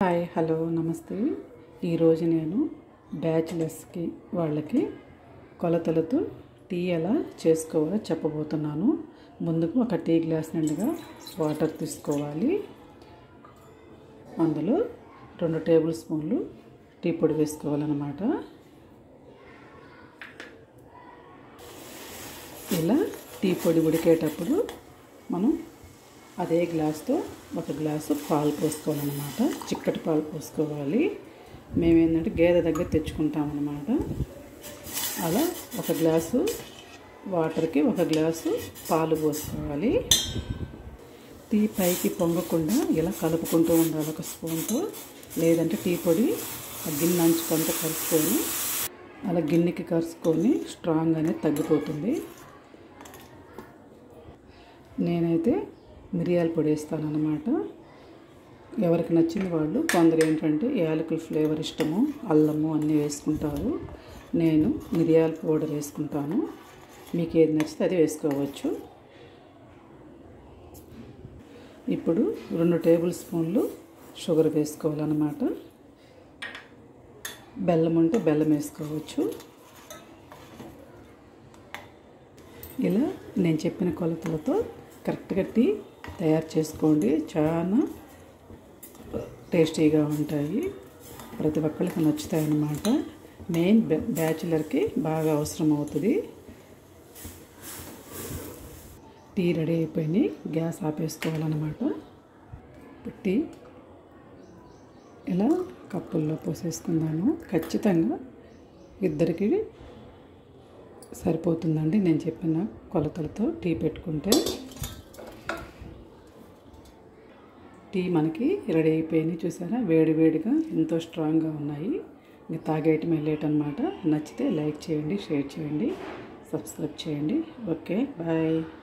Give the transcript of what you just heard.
Hi hello నమస్తే. ఈరోజు నేను బ్యాచిలర్స్కి వాళ్ళకి కొలతలతో టీ ఎలా చేసుకోవాలో చెప్పబోతున్నాను. ముందుకు ఒక టీ గ్లాస్ నిండుగా వాటర్ తీసుకోవాలి. అందులో 2 టేబుల్ స్పూన్లు టీ పొడి వేసుకోవాలన్నమాట. ఇలా టీ పొడి ఉడికేటప్పుడు మనం అదే గ్లాస్తో 1 గ్లాసు పాలు పోసుకోవాలన్నమాట. చిక్కటి పాలు పోసుకోవాలి. మేమేంటంటే గేదె దగ్గర తెచ్చుకుంటామన్నమాట. అలా 1 గ్లాసు వాటర్కి 1 గ్లాసు పాలు పోసుకోవాలి. టీ పైకి పొంగకుండా ఇలా కలుపుకుంటూ ఉండాలి ఒక స్పూన్తో. లేదంటే టీ పొడి గిన్నె అంచుకంతా కలుపుకొని అలా గిన్నెకి కలుసుకొని స్ట్రాంగ్ అనేది తగ్గిపోతుంది. నేనైతే మిరియాల పొడి వేస్తాను అన్నమాట. ఎవరికి నచ్చిన వాళ్ళు, కొందరు ఏంటంటే యాలకుల ఫ్లేవర్ ఇష్టము, అల్లము అన్నీ వేసుకుంటారు. నేను మిరియాల పౌడర్ వేసుకుంటాను. మీకు ఏది నచ్చితే అది వేసుకోవచ్చు. ఇప్పుడు 2 టేబుల్ స్పూన్లు షుగర్ వేసుకోవాలన్నమాట. బెల్లం ఉంటే బెల్లం వేసుకోవచ్చు. ఇలా నేను చెప్పిన కొలతలతో కరెక్ట్గా టీ తయారు చేసుకోండి. చాలా టేస్టీగా ఉంటాయి. ప్రతి ఒక్కరికి నచ్చుతాయి అన్నమాట. మెయిన్ బ్యాచిలర్కి బాగా అవసరం అవుతుంది. టీ రెడీ అయిపోయి గ్యాస్ ఆపేసుకోవాలన్నమాట. టీ ఇలా కప్పుల్లో పోసేసుకుందాము. ఖచ్చితంగా ఇద్దరికి సరిపోతుందండి. నేను చెప్పిన కొలతలతో టీ పెట్టుకుంటే. టీ మనకి రెడీ అయిపోయినాయి. చూసారా, వేడివేడిగా ఎంతో స్ట్రాంగ్గా ఉన్నాయి. ఇంకా తాగేయటం వెళ్ళేటన్నమాట. నచ్చితే లైక్ చేయండి, షేర్ చేయండి, సబ్స్క్రైబ్ చేయండి. Okay, bye.